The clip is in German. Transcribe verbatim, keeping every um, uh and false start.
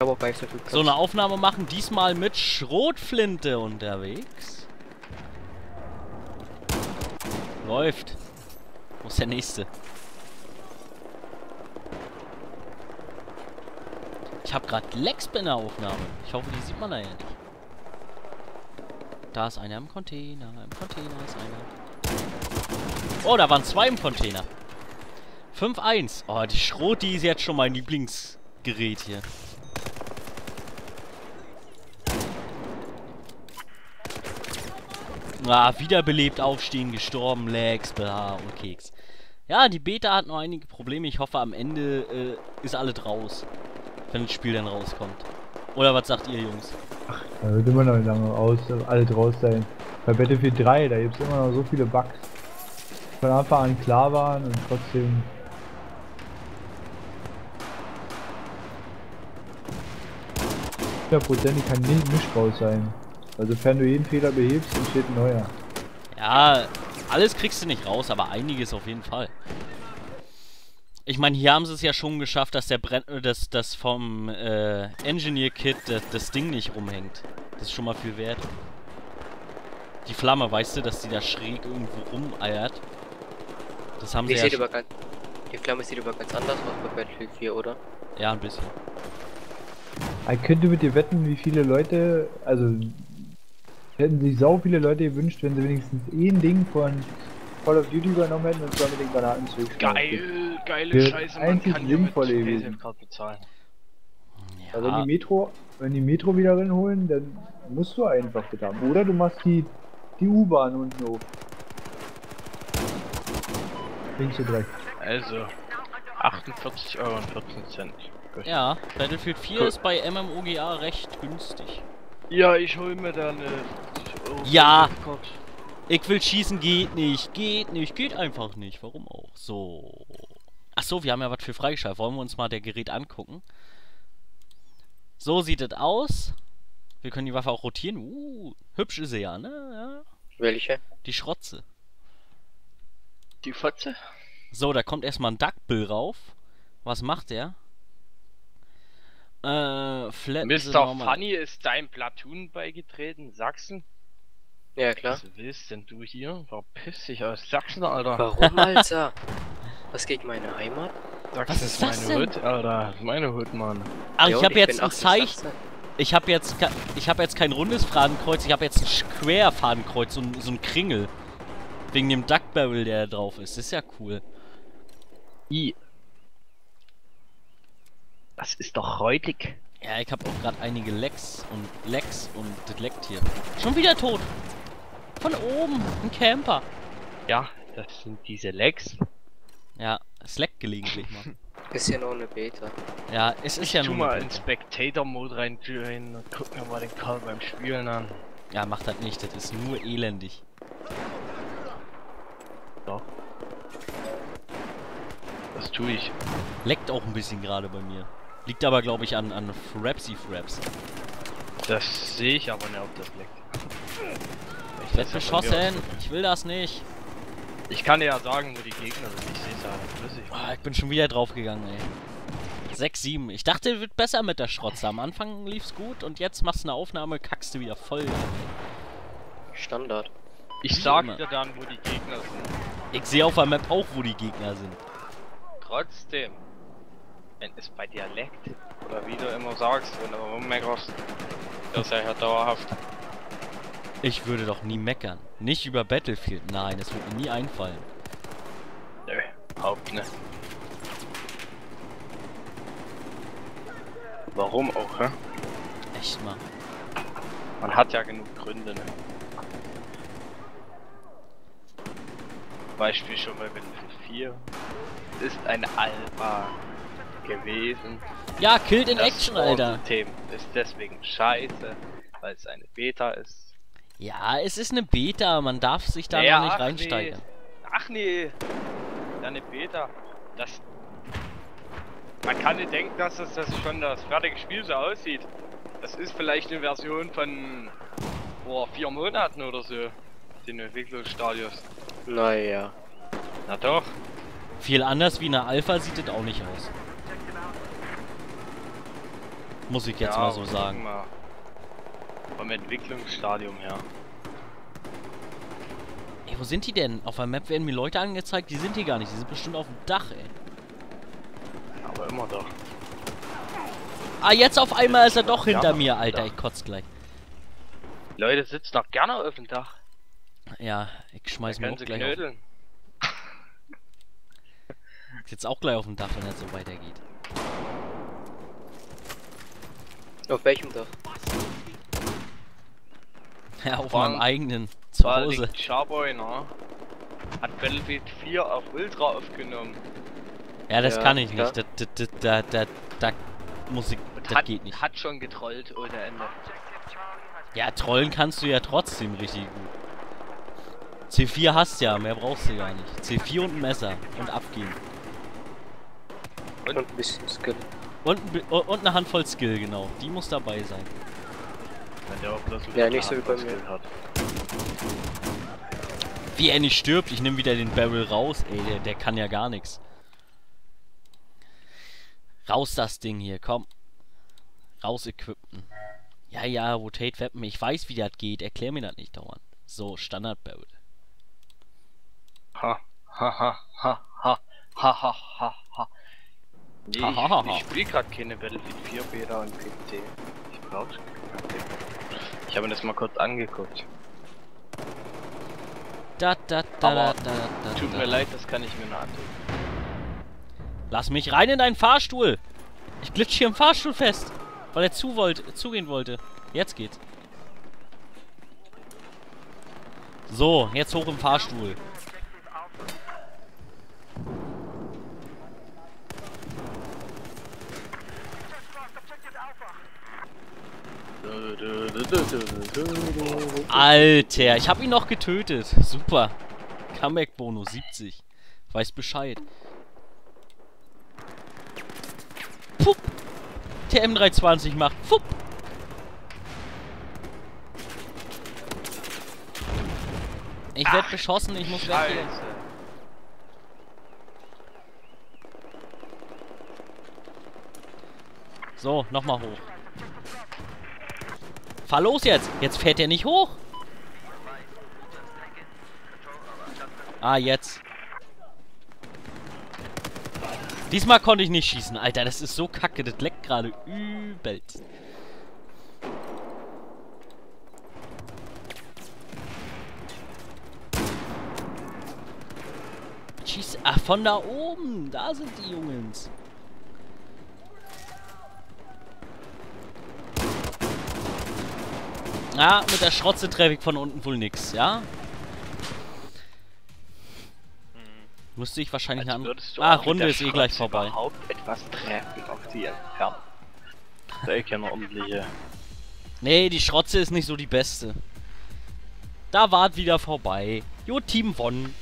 Aber bei so, viel so eine Aufnahme machen, diesmal mit Schrotflinte unterwegs. Läuft. Wo ist der nächste? Ich habe gerade Lex bei einer Aufnahme. Ich hoffe, die sieht man da ja nicht. Da ist einer im Container. Im Container ist einer. Oh, da waren zwei im Container. fünf eins. Oh, die Schrot, die ist jetzt schon mein Lieblingsgerät hier. Ah, wiederbelebt, aufstehen, gestorben, Lex, bla und Keks. Ja, die Beta hat noch einige Probleme. Ich hoffe, am Ende äh, ist alles raus. Wenn das Spiel dann rauskommt. Oder was sagt ihr, Jungs? Ach, da wird immer noch lange aus, alles raus sein. Bei Battlefield drei, da gibt es immer noch so viele Bugs. Von Anfang an klar waren und trotzdem... hundertprozentig kann nicht Mischbau sein. Also sofern du jeden Fehler behebst, entsteht ein neuer. Ja, alles kriegst du nicht raus, aber einiges auf jeden Fall. Ich meine, hier haben sie es ja schon geschafft, dass der Brenn dass das vom äh, Engineer-Kit das, das Ding nicht rumhängt. Das ist schon mal viel wert. Die Flamme, weißt du, dass die da schräg irgendwo rumeiert. Das haben die sie sieht ja aber ganz, Die Flamme sieht aber ganz anders aus bei Battlefield vier, oder? Ja, ein bisschen. Ich könnte mit dir wetten, wie viele Leute, also hätten sich sau viele Leute gewünscht, wenn sie wenigstens ein Ding von Call of Duty übernommen hätten, und zwar mit den Granatenzug. Geil, geile Für Scheiße, man einzig kann hier mit sinnvolle gewesen. PaySafe-Card bezahlen. Ja. Also wenn die Metro, wenn die Metro wieder reinholen, dann musst du einfach bitte haben. Oder du machst die, die U-Bahn unten hoch. Links und rechts. Also, achtundvierzig Euro und vierzehn Cent. Gut. Ja, Battlefield vier Cool. ist bei MMOGA recht günstig. Ja, ich hol mir da eine... Ja. Ich will schießen, geht nicht, geht nicht, geht einfach nicht. Warum auch? So. Achso, wir haben ja was für freigeschaltet. Wollen wir uns mal der Gerät angucken? So sieht es aus. Wir können die Waffe auch rotieren. Uh, hübsch ist sie ja, ne? Ja. Welche? Die Schrotze. Die Fotze? So, da kommt erstmal ein Duckbill rauf. Was macht der? Äh, flatten sie Mister nochmal- Funny ist dein Platoon beigetreten, Sachsen? Ja, klar. Was willst denn du hier? Verpiss dich aus Sachsen, Alter. Warum, Alter? Was geht meine Heimat? Sachsen Was ist das meine denn? Hut, Alter. Das ist meine Hut, Mann. Ach, Ja, ich und habe jetzt bin ein achtzig Zeichen. Sachsen. Ich habe jetzt, ke- ich habe jetzt kein rundes Fadenkreuz, ich habe jetzt ein Square-Fadenkreuz, so ein, so ein Kringel. Wegen dem Duck Barrel, der da drauf ist. Das ist ja cool. I. Das ist doch räudig. Ja, ich habe auch gerade einige Lecks und Lecks und das leckt hier. Schon wieder tot. Von oben, ein Camper. Ja, das sind diese Legs. Ja, es leckt gelegentlich mal. Ist ja noch eine Beta. Ja, es ist Ich ja tu nur... mal eine in Beta. Spectator-Mode rein und guck mir mal den Karl beim Spielen an. Ja, macht das nicht, das ist nur elendig. Doch. Das tue ich. Leckt auch ein bisschen gerade bei mir. Liegt aber, glaube ich, an, an Frapsy Fraps. Das sehe ich aber nicht, ob das leckt. Ich werde beschossen. Ich will das nicht. Ich kann dir ja sagen, wo die Gegner sind. Ich sehe es ja flüssig. Oh, ich bin schon wieder draufgegangen, ey. sechs sieben. Ich dachte, es wird besser mit der Schrotze. Am Anfang lief's gut und jetzt machst du eine Aufnahme, kackst du wieder voll. Standard. Ich Wie sag immer. dir dann, wo die Gegner sind. Ich sehe auf der Map auch, wo die Gegner sind. Trotzdem, wenn es bei dir leckt, oder wie du immer sagst, wenn du rummeckerst, das ist ja ja dauerhaft. Ich würde doch nie meckern. Nicht über Battlefield. Nein, das wird mir nie einfallen. Nö, überhaupt nicht. Warum auch, hä? Echt mal. Man hat ja genug Gründe, ne? Beispiel schon bei Battlefield vier. Es ist eine Alpha gewesen. Ja, Killed in Das Action, Alter. System ist deswegen scheiße, weil es eine Beta ist. Ja, es ist eine Beta. Man darf sich da Naja, noch nicht ach reinsteigern. Nee. Ach nee, ja, eine Beta. Das. Man kann nicht denken, dass das, das schon das fertige Spiel so aussieht. Das ist vielleicht eine Version von vor vier Monaten oder so. Den Entwicklungsstadios. Naja. Na doch. Viel anders wie eine Alpha sieht es auch nicht aus. Muss ich jetzt Ja, mal so sagen. mal vom Entwicklungsstadium her. Ey, wo sind die denn? Auf der Map werden mir Leute angezeigt, die sind hier gar nicht. Die sind bestimmt auf dem Dach, ey. Aber immer doch. Ah, jetzt auf einmal ist er doch Ja, hinter mir, auf dem Alter. Dach. Ich kotz gleich. Leute sitzen doch gerne auf dem Dach. Ja, ich schmeiß Da mir können auch sie gleich auf. knödeln. Ich sitz auch gleich auf dem Dach, wenn das so weitergeht. Auf welchem Dach? Ja, auf Vor allem- meinem eigenen. Zu Weil Hause. die Charboy, ne? Hat Battlefield vier auf Ultra aufgenommen. Ja, das Ja, kann ich klar. nicht. Da, da, da, da, da, da muss ich. Und Das hat, geht nicht. hat schon getrollt ohne Ende. Ja, trollen kannst du ja trotzdem richtig gut. C vier hast ja, mehr brauchst du gar nicht. C vier und ein Messer. Und abgehen. Und ein bisschen Skill. Und, ein bi- und eine Handvoll Skill, genau. Die muss dabei sein. Wenn der auch bloß Ja, nicht so wie bei mir. hat. Wie er nicht stirbt, ich nehme wieder den Barrel raus. Ey, der, der kann ja gar nichts. Raus das Ding hier, komm. Raus equippen. Ja, ja, Rotate Weapon. Ich weiß, wie das geht. Erklär mir das nicht dauernd. So, Standard Barrel. Ha, ha, ha, ha, ha, ha, ha, ha, ha. Nee, Ha, ha, ha, ha. ich, ich spiele gerade keine Battlefield vier Beta und P C. Ich brauch's. Ich habe mir das mal kurz angeguckt. Da, da, da, Aber da, da, da, Tut da. mir leid, das kann ich mir noch antun. Lass mich rein in deinen Fahrstuhl. Ich glitsch hier im Fahrstuhl fest. Weil er zu wollte, zugehen wollte. Jetzt geht's. So, jetzt hoch im Fahrstuhl. Alter, ich hab ihn noch getötet. Super. Comeback-Bonus siebzig. Weiß Bescheid. Pup. Der M dreihundertzwanzig macht. Fupp. Ich werd beschossen, ich muss weg hier. Scheiße. So, nochmal hoch. Fahr los jetzt. Jetzt fährt er nicht hoch. Ah, jetzt. Diesmal konnte ich nicht schießen. Alter, das ist so kacke. Das leckt gerade übelst. Schieß. Ach, von da oben. Da sind die Jungs. Ja, mit der Schrotze treffe ich von unten wohl nix, ja? Müsste ich wahrscheinlich Als eine andere... würdest du Ah, auch mit Runde der ist eh gleich Schrotze vorbei. überhaupt etwas treffen auf die Entfernung. Da ist ja eine ordentliche. Nee, die Schrotze ist nicht so die beste. Da wart wieder vorbei. Jo, Team gewonnen.